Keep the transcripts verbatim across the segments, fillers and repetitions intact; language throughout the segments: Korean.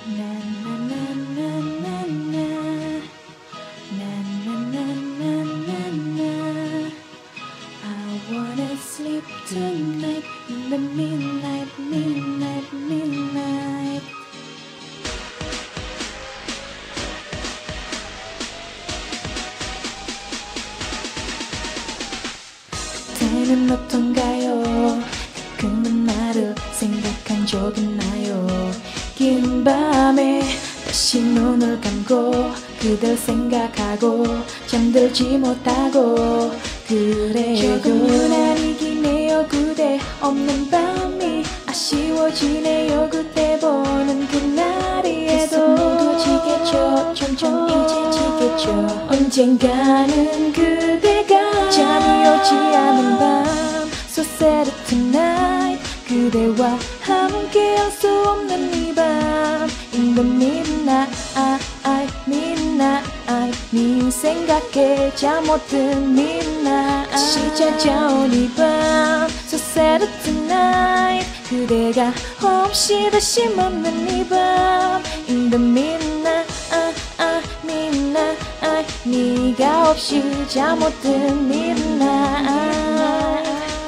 Na na na na na na. Na na na na na na. I wanna sleep tonight in the midnight, midnight, midnight. 그때는 어떤가요? 가끔은 나를 생각한 적 있나요? 긴 밤에 다시 눈을 감고 그댈 생각하고 잠들지 못하고 그래요. 조금 유난히긴 해요. 그대 없는 밤이 아쉬워지네요. 그대 보는 그날이에도 미뤄지겠죠. 점점 이제 지겠죠. 언젠가는 그대가 잠이 오지 않은 밤 So sad tonight 그대와 함께 할 수 없는 이 밤 In the midnight, midnight 네 생각에 잠 못 든 midnight 다시 찾아온 이 밤 So sad tonight 그대가 없이 다시 멈는 이 밤 In the midnight, midnight 네가 없이 잠 못 든 midnight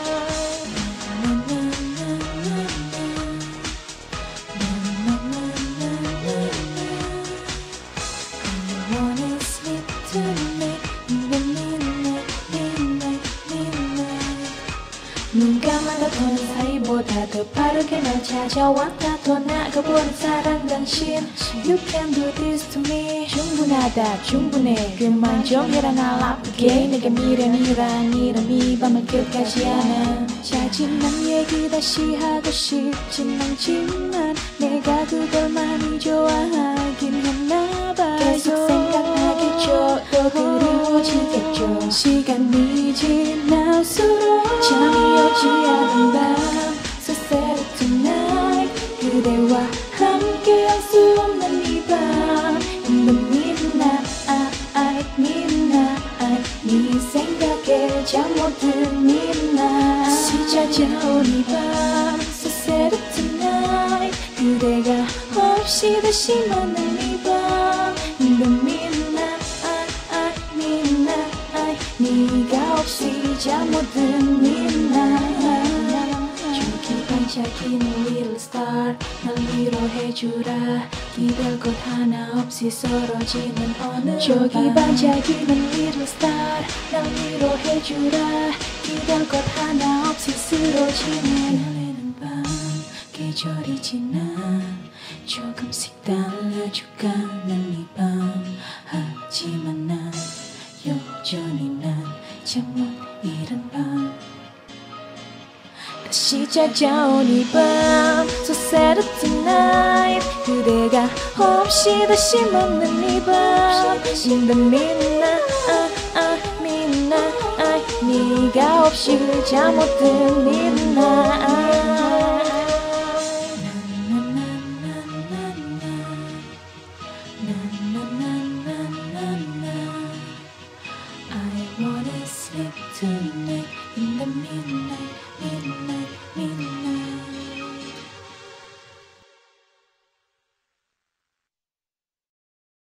눈 감아도 더는 사이보다 더 빠르게 날 찾아왔다 더 나가보는 사랑 당신 You can do this to me 충분하다 충분해 그만 좀 해라 날 아프게 내게 미련이란 이런 이 밤을 끝까지 안아 짜증난 얘기 다시 하고 싶진 않지만 내가 그걸 많이 좋아하긴 했나봐 계속 생각나겠죠 또 그리워지겠죠 시간이 지날수록 잠이 오지 않은 밤 So sad tonight 그대와 함께 할 수 없는 이 밤 In the midnight, midnight 네 생각에 잠 못 든 midnight 다시 찾아온 이 밤 So sad tonight 그대가 없이 다시 만난 이 밤 In the midnight, midnight 네가 없이 잠 못 든 midnight 저기 반짝이는 little star 날 위로해주라 기댈 곳 하나 없이 쓰러지는 어느 저기 반짝이는 little star 날 위로해주라 기댈 곳 하나 없이 쓰러지는 설레는 밤 계절이 지나 조금씩 달라져가는 이 밤 하지만 난 여전히 난 잠 못 이룬 밤 다시 찾아온 이 밤 So sad tonight 그대가 없이 다시 멈는 이 밤 In the midnight, midnight 네가 없이 잠 못 든 midnight